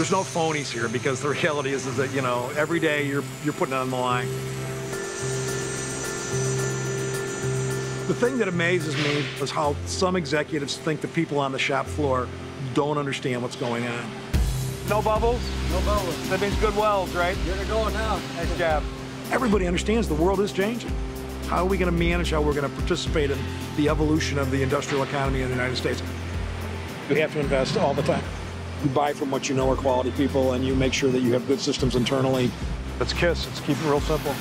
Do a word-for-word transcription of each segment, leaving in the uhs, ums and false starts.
There's no phonies here, because the reality is, is that, you know, every day you're, you're putting it on the line. The thing that amazes me is how some executives think the people on the shop floor don't understand what's going on. No bubbles? No bubbles. That means good wells, right? You're gonna go now. Nice job. Everybody understands the world is changing. How are we going to manage how we're going to participate in the evolution of the industrial economy in the United States? You have to invest all the time. You buy from what you know are quality people, and you make sure that you have good systems internally. Let's KISS. Let's keep it real simple.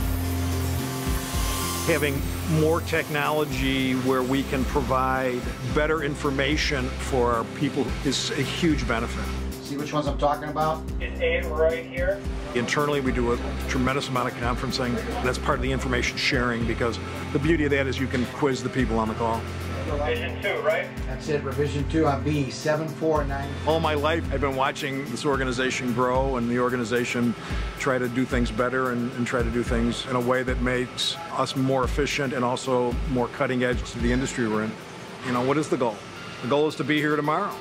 Having more technology where we can provide better information for our people is a huge benefit. See which ones I'm talking about? It's eight right here. Internally, we do a tremendous amount of conferencing. That's part of the information sharing, because the beauty of that is you can quiz the people on the call. Revision two, right? That's it, revision two on B, seven four nine. All my life, I've been watching this organization grow and the organization try to do things better and, and try to do things in a way that makes us more efficient and also more cutting edge to the industry we're in. You know, what is the goal? The goal is to be here tomorrow.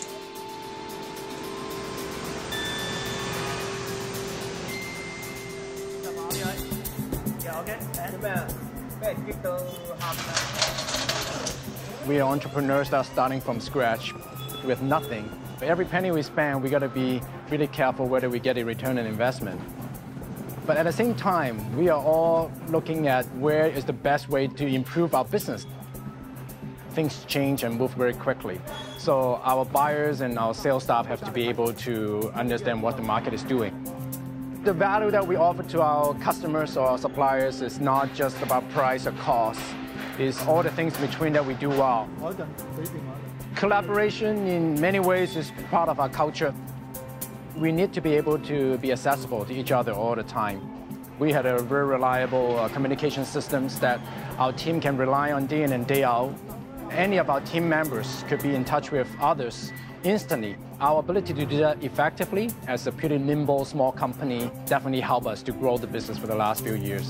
We are entrepreneurs that are starting from scratch with nothing. For every penny we spend, we got to be really careful whether we get a return on investment. But at the same time, we are all looking at where is the best way to improve our business. Things change and move very quickly. So our buyers and our sales staff have to be able to understand what the market is doing. The value that we offer to our customers or our suppliers is not just about price or cost. It's all the things between that we do well. Collaboration in many ways is part of our culture. We need to be able to be accessible to each other all the time. We had a very reliable uh, communication systems that our team can rely on day in and day out. Any of our team members could be in touch with others instantly. Our ability to do that effectively as a pretty nimble small company definitely helped us to grow the business for the last few years.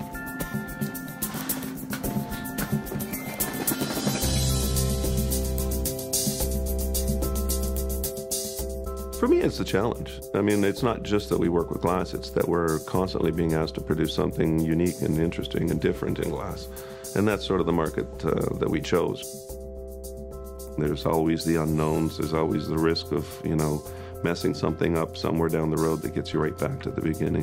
For me, it's a challenge. I mean, it's not just that we work with glass, it's that we're constantly being asked to produce something unique and interesting and different in glass. And that's sort of the market uh, that we chose. There's always the unknowns, there's always the risk of, you know, messing something up somewhere down the road that gets you right back to the beginning.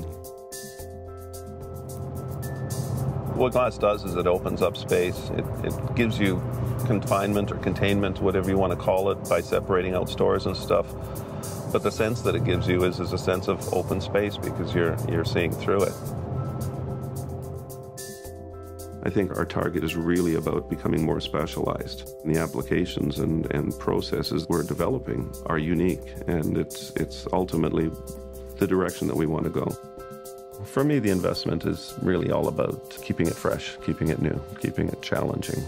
What glass does is it opens up space. It, it gives you confinement or containment, whatever you want to call it, by separating out stores and stuff. But the sense that it gives you is, is a sense of open space because you're, you're seeing through it. I think our target is really about becoming more specialized. The applications and, and processes we're developing are unique, and it's, it's ultimately the direction that we want to go. For me, the investment is really all about keeping it fresh, keeping it new, keeping it challenging.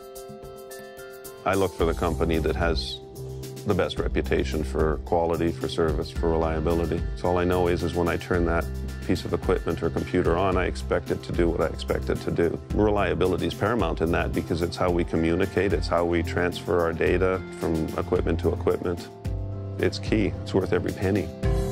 I look for the company that has the best reputation for quality, for service, for reliability. So all I know is, is when I turn that piece of equipment or computer on, I expect it to do what I expect it to do. Reliability is paramount in that because it's how we communicate, it's how we transfer our data from equipment to equipment. It's key. It's worth every penny.